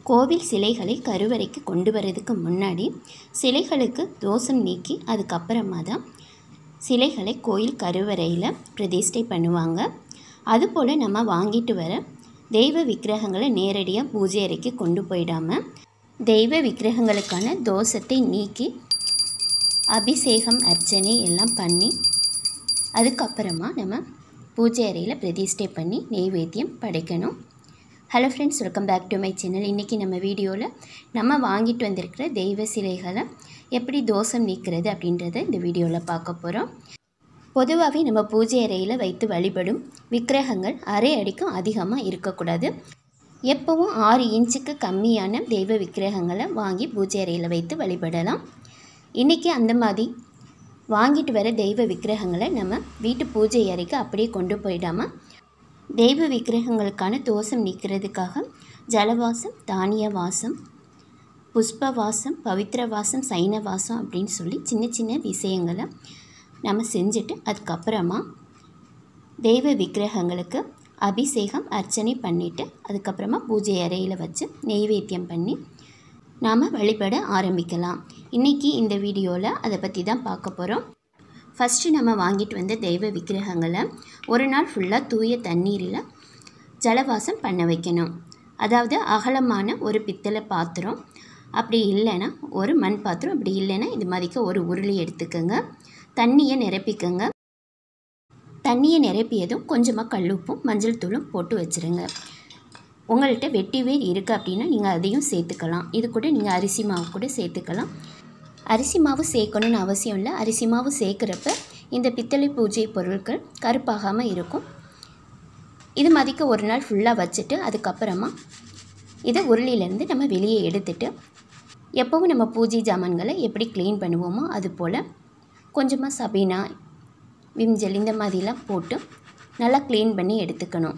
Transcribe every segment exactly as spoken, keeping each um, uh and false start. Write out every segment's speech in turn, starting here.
கோவில் சிலைகளை கருவறைக்கு கொண்டு வரதுக்கு முன்னாடி சிலைகளுக்கு தோஷம் நீக்கி அதுக்கப்புறமா தான் சிலைகளை கோயில் கருவறையில் பிரதிஷ்டை பண்ணுவாங்க. அதுபோல் நம்ம வாங்கிட்டு வர தெய்வ விக்கிரகங்களை நேரடியாக பூஜை அறைக்கு கொண்டு போயிடாமல் தெய்வ விக்கிரகங்களுக்கான தோஷத்தை நீக்கி அபிஷேகம் அர்ச்சனை எல்லாம் பண்ணி அதுக்கப்புறமா நம்ம பூஜை அறையில் பிரதிஷ்டை பண்ணி நெய்வேத்தியம் படைக்கணும். Hello friends, welcome back to my channel. இன்றைக்கி நம்ம வீடியோவில் நம்ம வாங்கிட்டு வந்திருக்கிற தெய்வ சிலைகளை எப்படி தோஷம் நீக்கிறது அப்படின்றத இந்த வீடியோவில் பார்க்க போகிறோம். பொதுவாகவே நம்ம பூஜை அறையில் வைத்து வழிபடும் விக்கிரகங்கள் அரை அடிக்கும் அதிகமாக இருக்கக்கூடாது. எப்போவும் ஆறு இன்ச்சுக்கு கம்மியான தெய்வ விக்கிரகங்களை வாங்கி பூஜை அறையில் வைத்து வழிபடலாம். இன்றைக்கி அந்த மாதிரி வாங்கிட்டு வர தெய்வ விக்கிரகங்களை நம்ம வீட்டு பூஜை அறைக்கு அப்படியே கொண்டு போயிடாமல் தெய்வ விக்கிரகங்களுக்கான தோஷம் நீக்கிறதுக்காக ஜலவாசம், தானிய வாசம், புஷ்ப வாசம், பவித்திர வாசம், சைன வாசம் அப்படின்னு சொல்லி சின்ன சின்ன விஷயங்களை நம்ம செஞ்சுட்டு அதுக்கப்புறமா தெய்வ விக்கிரகங்களுக்கு அபிஷேகம் அர்ச்சனை பண்ணிவிட்டு அதுக்கப்புறமா பூஜை அறையில் வச்சு நெய்வேத்தியம் பண்ணி நாம் வழிபட ஆரம்பிக்கலாம். இன்றைக்கி இந்த வீடியோவில் அதை பற்றி தான் பார்க்க போகிறோம். ஃபஸ்ட்டு நம்ம வாங்கிட்டு வந்த தெய்வ விக்கிரகங்களை ஒரு நாள் ஃபுல்லாக தூய தண்ணீரில் ஜலவாசம் பண்ண வைக்கணும். அதாவது அகலமான ஒரு பித்தளை பாத்திரம், அப்படி இல்லைன்னா ஒரு மண் பாத்திரம், அப்படி இல்லைன்னா இது மாதிரிக்க ஒரு உருளி எடுத்துக்கோங்க. தண்ணியை நிரப்பிக்கோங்க. தண்ணியை நிரப்பியதும் கொஞ்சமாக கல்லுப்பும் மஞ்சள் தூளும் போட்டு வச்சுருங்க. உங்கள்கிட்ட வெட்டி வேர் இருக்குது அப்படின்னா நீங்கள் அதையும் சேர்த்துக்கலாம். இது கூட நீங்கள் அரிசி மாவு கூட சேர்த்துக்கலாம். அரிசி மாவு சேர்க்கணுன்னு அவசியம் இல்லை. அரிசி மாவு சேர்க்குறப்ப இந்த பித்தளை பூஜை பொருட்கள் கருப்பாகாமல் இருக்கும். இது மாதிரிக்க ஒரு நாள் ஃபுல்லாக வச்சுட்டு அதுக்கப்புறமா இதை உருளியிலேருந்து நம்ம வெளியே எடுத்துட்டு எப்போவும் நம்ம பூஜை ஜாமான்களை எப்படி க்ளீன் பண்ணுவோமோ அது போல் கொஞ்சமாக சபீனா, விம்ஜெல் இந்த மாதிரிலாம் போட்டு நல்லா க்ளீன் பண்ணி எடுத்துக்கணும்.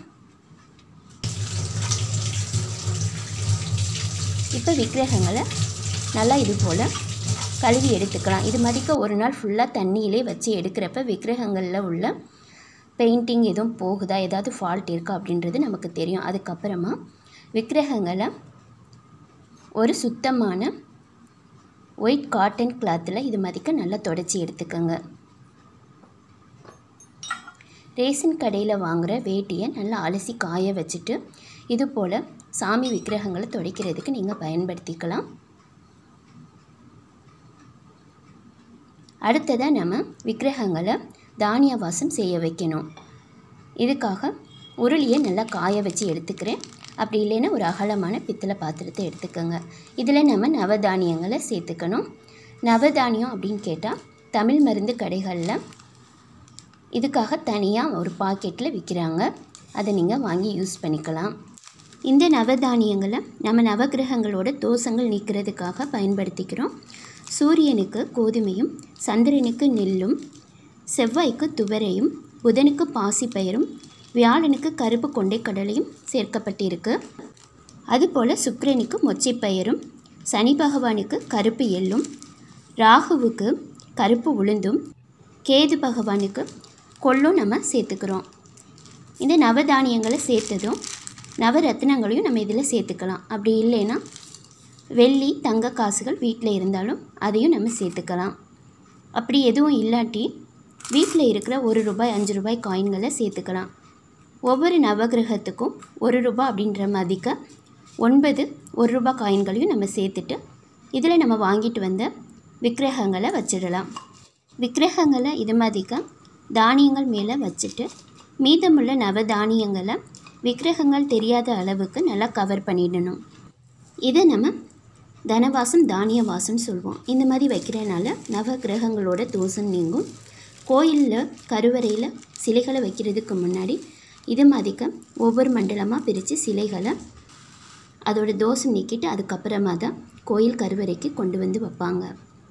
இப்போ விக்கிரகங்களை நல்லா இது போல் கழுவி எடுத்துக்கலாம். இது மாதிரிக்க ஒரு நாள் ஃபுல்லாக தண்ணியிலே வச்சு எடுக்கிறப்ப விக்கிரகங்களில் உள்ள பெயிண்டிங் எதுவும் போகுதா, ஏதாவது ஃபால்ட் இருக்கா அப்படின்றது நமக்கு தெரியும். அதுக்கப்புறமா விக்கிரகங்களை ஒரு சுத்தமான ஒயிட் காட்டன் கிளாத்தில் இது மாதிரிக்க நல்லா தொடச்சி எடுத்துக்கோங்க. ரேஷன் கடையில் வாங்குகிற வேட்டியை நல்லா அலசி காய வச்சுட்டு இது போல் சாமி விக்கிரகங்களை துடைக்கிறதுக்கு நீங்கள் பயன்படுத்திக்கலாம். அடுத்ததாக நம்ம விக்கிரகங்களை தானிய வாசம் செய்ய வைக்கணும். இதுக்காக உருளியை நல்லா காய வச்சு எடுத்துக்கிறேன். அப்படி இல்லைன்னா ஒரு அகலமான பித்தளை பாத்திரத்தை எடுத்துக்கோங்க. இதில் நம்ம நவதானியங்களை சேர்த்துக்கணும். நவதானியம் அப்படின்னு கேட்டால் தமிழ் மருந்து கடைகளில் இதுக்காக தனியாக ஒரு பாக்கெட்டில் விற்கிறாங்க. அதை நீங்கள் வாங்கி யூஸ் பண்ணிக்கலாம். இந்த நவதானியங்களை நம்ம நவகிரகங்களோட தோஷங்கள் நீக்கிறதுக்காக பயன்படுத்திக்கிறோம். சூரியனுக்கு கோதுமையும், சந்திரனுக்கு நெல்லும், செவ்வாய்க்கு துவரையும், புதனுக்கு பாசிப்பயிரும், வியாழனுக்கு கருப்பு கொண்டை கடலையும் சேர்க்கப்பட்டிருக்கு. அதுபோல் சுக்கிரனுக்கு மொச்சைப்பயிரும், சனி பகவானுக்கு கருப்பு எள்ளும், ராகுவுக்கு கருப்பு உளுந்தும், கேது பகவானுக்கு கொள்ளும் நம்ம சேர்த்துக்கிறோம். இந்த நவதானியங்களை சேர்த்ததும் நவரத்னங்களையும் நம்ம இதில் சேர்த்துக்கலாம். அப்படி இல்லைன்னா வெள்ளி, தங்க காசுகள் வீட்டில் இருந்தாலும் அதையும் நம்ம சேர்த்துக்கலாம். அப்படி எதுவும் இல்லாட்டி வீட்டில் இருக்கிற ஒரு ரூபாய், அஞ்சு ரூபாய் காயின்களை சேர்த்துக்கலாம். ஒவ்வொரு நவகிரகத்துக்கும் ஒரு ரூபாய் அப்படின்ற மாதிரிக்க ஒன்பது ஒரு ரூபாய் காயின்களையும் நம்ம சேர்த்துட்டு இதில் நம்ம வாங்கிட்டு வந்த விக்கிரகங்களை வச்சிடலாம். விக்கிரகங்களை இது மாதிரிக்க தானியங்கள் மேலே வச்சுட்டு மீதமுள்ள நவதானியங்களை விக்கிரகங்கள் தெரியாத அளவுக்கு நல்லா கவர் பண்ணிடணும். இதை நம்ம தனவாசம், தானிய வாசம்னு சொல்லுவோம். இந்த மாதிரி வைக்கிறனால நவ கிரகங்களோட தோஷம் நீங்கும். கோயிலில் கருவறையில் சிலைகளை வைக்கிறதுக்கு முன்னாடி இது மாதிரிக்க ஒவ்வொரு மண்டலமாக பிரித்து சிலைகளை அதோட தோஷம் நீக்கிட்டு அதுக்கப்புறமா தான் கோயில் கருவறைக்கு கொண்டு வந்து வைப்பாங்க.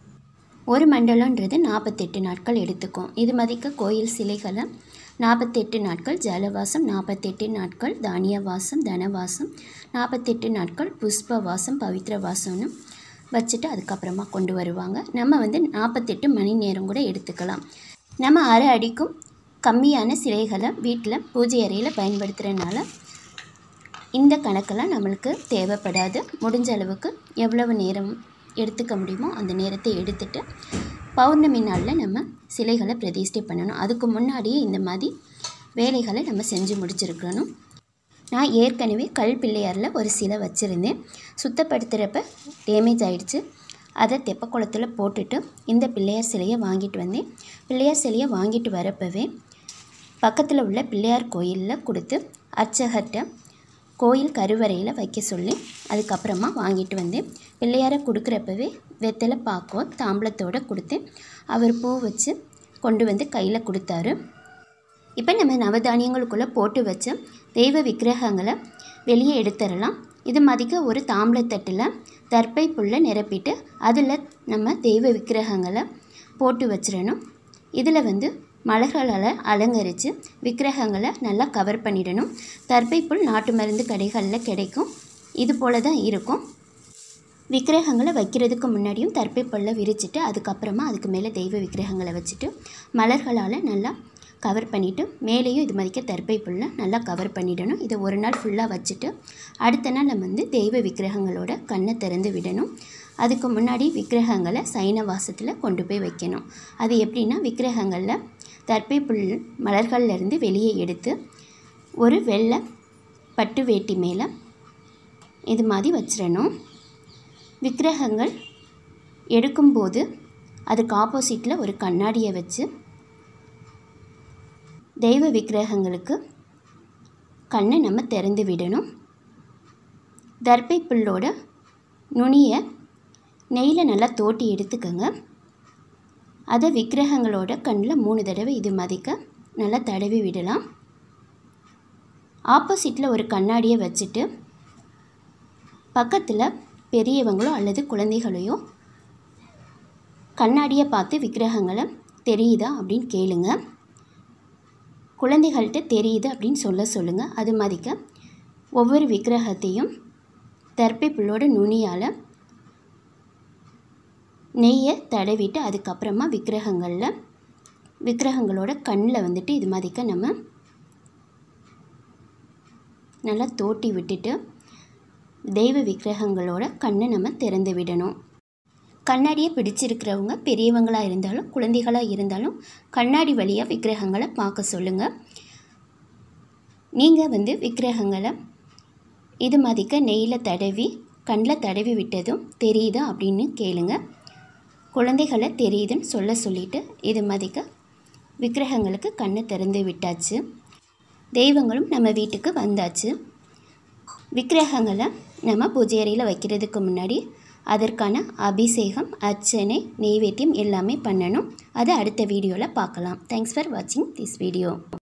ஒரு மண்டலன்றது நாற்பத்தெட்டு நாட்கள் எடுத்துக்கும். இது மாதிரிக்க கோயில் சிலைகளை நாற்பத்தெட்டு நாட்கள் ஜலவாசம், நாற்பத்தெட்டு நாட்கள் தானிய வாசம், தனவாசம், நாற்பத்தெட்டு நாட்கள் புஷ்ப வாசம், பவித்திர வாசம்னு வச்சுட்டு அதுக்கப்புறமா கொண்டு வருவாங்க. நம்ம வந்து நாற்பத்தெட்டு மணி நேரம் கூட எடுத்துக்கலாம். நம்ம அரை அடிக்கும் கம்மியான சிலைகளை வீட்டில் பூஜை அறையில் பயன்படுத்துகிறனால இந்த கணக்கெல்லாம் நம்மளுக்கு தேவைப்படாது. முடிஞ்ச அளவுக்கு எவ்வளவு நேரம் எடுத்துக்க முடியுமோ அந்த நேரத்தை எடுத்துட்டு பௌர்ணமி நாளில் நம்ம சிலைகளை பிரதிஷ்டை பண்ணணும். அதுக்கு முன்னாடியே இந்த மாதிரி வேலைகளை நம்ம செஞ்சு முடிச்சிருக்கணும். நான் ஏற்கனவே கல் பிள்ளையாரில் ஒரு சிலை வச்சுருந்தேன். சுத்தப்படுத்துகிறப்ப டேமேஜ் ஆகிடுச்சு. அதை தெப்பக்குளத்தில் போட்டுட்டு இந்த பிள்ளையார் சிலையை வாங்கிட்டு வந்தேன். பிள்ளையார் சிலையை வாங்கிட்டு வரப்பவே பக்கத்தில் உள்ள பிள்ளையார் கோயிலில் கொடுத்து அர்ச்சகர்கிட்ட கோயில் கருவறையில் வைக்க சொல்லி அதுக்கப்புறமா வாங்கிட்டு வந்தேன். பிள்ளையாரை கொடுக்குறப்பவே வெத்தலை பாக்கோ தாம்பளத்தோடு கொடுத்து அவர் பூ வச்சு கொண்டு வந்து கையில் கொடுத்தாரு. இப்போ நம்ம நவதானியங்களுக்குள்ளே போட்டு வச்ச தெய்வ விக்கிரகங்களை வெளியே எடுத்துடலாம். இது மதிக்க ஒரு தாம்பளத்தட்டில் தர்ப்பை புல்லை நிரப்பிட்டு அதில் நம்ம தெய்வ விக்கிரகங்களை போட்டு வச்சிடணும். இதில் வந்து மலர்களால் அலங்கரித்து விக்கிரகங்களை நல்லா கவர் பண்ணிடணும். தர்ப்பைப்புல் நாட்டு மருந்து கடைகளில் கிடைக்கும். இது போல் தான் இருக்கும். விக்கிரகங்களை வைக்கிறதுக்கு முன்னாடியும் தர்ப்பைப்புல்லை விரிச்சிட்டு அதுக்கப்புறமா அதுக்கு மேலே தெய்வ விக்கிரகங்களை வச்சுட்டு மலர்களால் நல்லா கவர் பண்ணிவிட்டு மேலேயும் இது மாதிரிக்க தர்ப்பைப்புல்லை நல்லா கவர் பண்ணிடணும். இதை ஒரு நாள் ஃபுல்லாக வச்சுட்டு அடுத்த நாள் நம்ம வந்து தெய்வ விக்கிரகங்களோட கண்ணை திறந்து விடணும். அதுக்கு முன்னாடி விக்கிரகங்களை சைன வாசத்தில் கொண்டு போய் வைக்கணும். அது எப்படின்னா விக்கிரகங்களில் தர்ப்பை புல் மலர்கள்லேருந்து வெளியே எடுத்து ஒரு வெள்ளை பட்டு வேட்டி மேலே இது மாதிரி வச்சிடணும். விக்கிரகங்கள் எடுக்கும்போது அதுக்கு ஆப்போசிட்டில் ஒரு கண்ணாடியை வச்சு தெய்வ விக்கிரகங்களுக்கு கண்ணை நம்ம திறந்து விடணும். தர்ப்பை புல்லோட நுனியை நெய்யில் நல்லா தோட்டி எடுத்துக்கோங்க. அதை விக்கிரகங்களோட கண்ணில் மூணு தடவை இது மதிக்க நல்லா தடவி விடலாம். ஆப்போசிட்டில் ஒரு கண்ணாடியை வச்சுட்டு பக்கத்தில் பெரியவங்களோ அல்லது குழந்தைகளையோ கண்ணாடியை பார்த்து விக்கிரகங்களை தெரியுதா அப்படின்னு கேளுங்க. குழந்தைகள்கிட்ட தெரியுது அப்படின்னு சொல்ல சொல்லுங்கள். அது மாதிரிக்க ஒவ்வொரு விக்கிரகத்தையும் தர்ப்பை புல்லோட நுனியால் நெய்யை தடவிட்டு அதுக்கப்புறமா விக்கிரகங்களில் விக்கிரகங்களோட கண்ணில் வந்துட்டு இது மாதிரிக்க நம்ம நல்லா தோட்டி விட்டுட்டு தெய்வ விக்கிரகங்களோட கண்ணை நம்ம திறந்து விடணும். கண்ணாடியை பிடிச்சிருக்கிறவங்க பெரியவங்களாக இருந்தாலும் குழந்தைகளாக இருந்தாலும் கண்ணாடி வழியாக விக்கிரகங்களை பார்க்க சொல்லுங்கள். நீங்கள் வந்து விக்கிரகங்களை இது மாதிரிக்க நெய்யில் தடவி கண்ணில் தடவி விட்டதும் தெரியுதா அப்படின்னு கேளுங்க. குழந்தைகளை தெரியுதுன்னு சொல்ல சொல்லிவிட்டு இது மாதிரிக்க விக்கிரகங்களுக்கு கண்ணை திறந்து விட்டாச்சு. தெய்வங்களும் நம்ம வீட்டுக்கு வந்தாச்சு. விக்கிரகங்களை நம்ம பூஜை அறையில் வைக்கிறதுக்கு முன்னாடி அதற்கான அபிஷேகம் அர்ச்சனை நெய்வேத்தியம் எல்லாமே பண்ணணும். அதை அடுத்த வீடியோவில் பார்க்கலாம். தேங்க்ஸ் ஃபார் வாட்சிங் திஸ் வீடியோ.